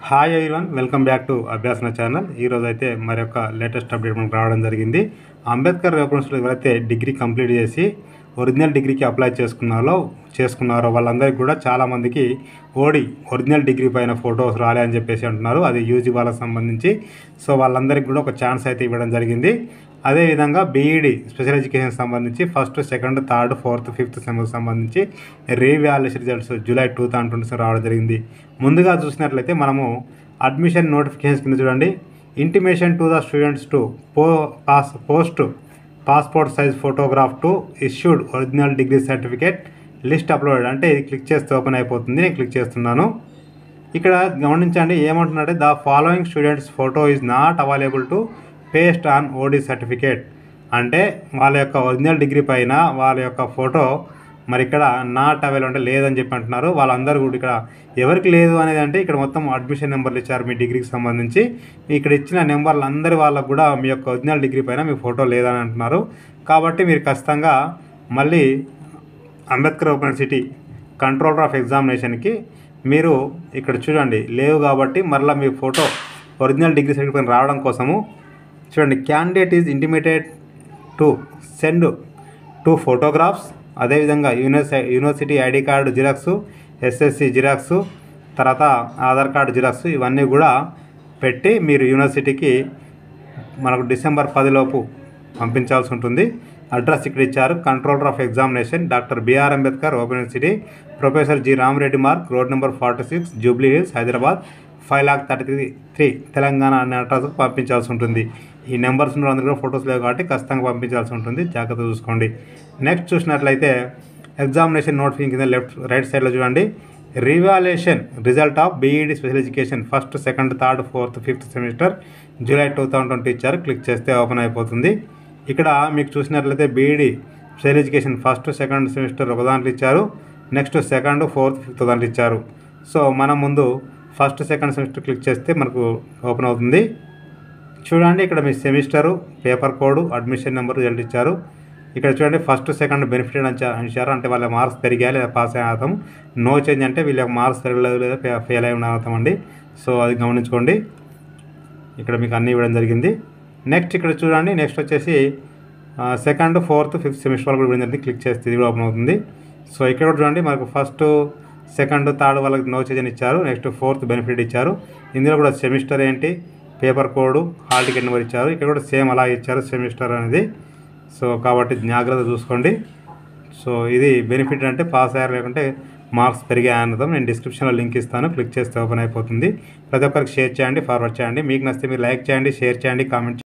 Hi everyone, welcome back to Abhyasana channel. ఈరోజు అయితే మరి యొక్క లేటెస్ట్ అప్డేట్ మనకు రావడం జరిగింది. అంబేద్కర్ యూనివర్సిటీలో ఎవరైతే డిగ్రీ కంప్లీట్ చేసి ఒరిజినల్ డిగ్రీకి అప్లై చేసుకున్నారో వాళ్ళందరికీ కూడా చాలామందికి ఒరిజినల్ డిగ్రీ పైన ఫొటోస్ రాలే అని చెప్పేసి అంటున్నారు. అది యూజీ వాళ్ళకి సంబంధించి. సో వాళ్ళందరికీ కూడా ఒక ఛాన్స్ అయితే ఇవ్వడం జరిగింది. అదేవిధంగా బీఈడి స్పెషల్ ఎడ్యుకేషన్ సంబంధించి first, second, third, fourth, fifth సెమ్కి సంబంధించి రీవాల్యుయేషన్ రిజల్ట్స్ జూలై 2020 రావడం జరిగింది. ముందుగా చూసినట్లయితే మనము అడ్మిషన్ నోటిఫికేషన్స్ కింద చూడండి, intimation to the students to post passport size photograph to issued original degree certificate list uploaded. అంటే ఇది క్లిక్ చేస్తే ఓపెన్ అయిపోతుంది. నేను క్లిక్ చేస్తున్నాను. ఇక్కడ గమనించండి ఏమంటున్నారంటే, the following students photo is not available to paste on OD certificate. అంటే వాళ్ళ యొక్క ఒరిజినల్ డిగ్రీ పైన వాళ్ళ యొక్క ఫోటో మరి ఇక్కడ నాట్ అవైలబుల్ అంటే లేదని చెప్పి అంటున్నారు. వాళ్ళందరూ కూడా ఇక్కడ ఎవరికి లేదు అనేది అంటే ఇక్కడ మొత్తం అడ్మిషన్ నెంబర్లు ఇచ్చారు మీ డిగ్రీకి సంబంధించి. ఇక్కడ ఇచ్చిన నెంబర్లు అందరి వాళ్ళకు కూడా మీ యొక్క ఒరిజినల్ డిగ్రీ పైన మీ ఫోటో లేదని అంటున్నారు. కాబట్టి మీరు ఖచ్చితంగా మళ్ళీ అంబేద్కర్ యూనివర్సిటీ కంట్రోలర్ ఆఫ్ ఎగ్జామినేషన్కి మీరు ఇక్కడ చూడండి లేవు కాబట్టి మరలా మీ ఫోటో ఒరిజినల్ డిగ్రీ సర్టిఫికేట్ పైన రావడం కోసము చూడండి, candidate is intimated to send 2 photographs. అదేవిధంగా university ID card xerox, SSC xerox, తర్వాత ఆధార్ కార్డు జిరాక్స్ ఇవన్నీ కూడా పెట్టి మీరు యూనివర్సిటీకి మనకు డిసెంబర్ 10 లోపు పంపించాల్సి ఉంటుంది. అడ్రస్ ఇక్కడ ఇచ్చారు, controller of examination doctor BR Ambedkar open university, professor G Ramareddy Marg, road number 46, Jubilee Hills, Hyderabad 5,33,3 Telangana అనే అడ్రస్కు పంపించాల్సి ఉంటుంది. ఈ నెంబర్స్ అందరూ కూడా ఫొటోస్ లేవు కాబట్టి ఖచ్చితంగా పంపించాల్సి ఉంటుంది. జాగ్రత్త చూసుకోండి. నెక్స్ట్ చూసినట్లయితే ఎగ్జామినేషన్ నోటిఫికేషన్ కింద రైట్ సైడ్లో చూడండి, revaluation result of BEd special education first, second, third, fourth, fifth semester July 2020 ఇచ్చారు. క్లిక్ చేస్తే ఓపెన్ అయిపోతుంది. ఇక్కడ మీకు చూసినట్లయితే BEd special education first, second semester ఒక దాంట్లో ఇచ్చారు, నెక్స్ట్ సెకండ్, ఫోర్త్, ఫిఫ్త్ దాంట్లో ఇచ్చారు. సో మనం ముందు ఫస్ట్, సెకండ్ సెమిస్టర్ క్లిక్ చేస్తే మనకు ఓపెన్ అవుతుంది. చూడండి ఇక్కడ మీ semester, paper code, admission number, result ఇచ్చారు. ఇక్కడ చూడండి ఫస్ట్, సెకండ్ బెనిఫిటెడ్ అని ఇచ్చారు. అంటే వాళ్ళ మార్క్స్ పెరిగాయి లేదా పాస్ అయిన అర్థం. నో చేంజ్ అంటే వీళ్ళ మార్క్స్ పెరగలేదు లేదా ఫెయిల్ అయి ఉన్న అర్థం అండి. సో అది గమనించుకోండి. ఇక్కడ మీకు అన్నీ ఇవ్వడం జరిగింది. నెక్స్ట్ ఇక్కడ చూడండి, నెక్స్ట్ వచ్చేసి సెకండ్, ఫోర్త్, ఫిఫ్త్ సెమిస్టర్ వాళ్ళు కూడా ఇవ్వడం జరిగింది. క్లిక్ చేస్తే ఇది కూడా ఓపెన్ అవుతుంది. సో ఇక్కడ కూడా చూడండి మనకు ఫస్ట్, సెకండ్, థర్డ్ వాళ్ళకి నో చేంజ్ అని ఇచ్చారు. నెక్స్ట్ ఫోర్త్ బెనిఫిట్ ఇచ్చారు. ఇందులో కూడా సెమిస్టర్ ఏంటి, paper code, hall ticket number ఇచ్చారు. ఇక్కడ కూడా సేమ్ అలా ఇచ్చారు సెమిస్టర్ అనేది. సో కాబట్టి జాగ్రత్త చూసుకోండి. సో ఇది బెనిఫిట్ అంటే పాస్ అయ్యారు లేకుంటే మార్క్స్ పెరిగాయి అన్నది. నేను డిస్క్రిప్షన్లో లింక్ ఇస్తాను, క్లిక్ చేస్తే ఓపెన్ అయిపోతుంది. ప్రతి ఒక్కరికి షేర్ చేయండి, ఫార్వర్డ్ చేయండి. మీకు నచ్చితే మీరు లైక్ చేయండి, షేర్ చేయండి, కామెంట్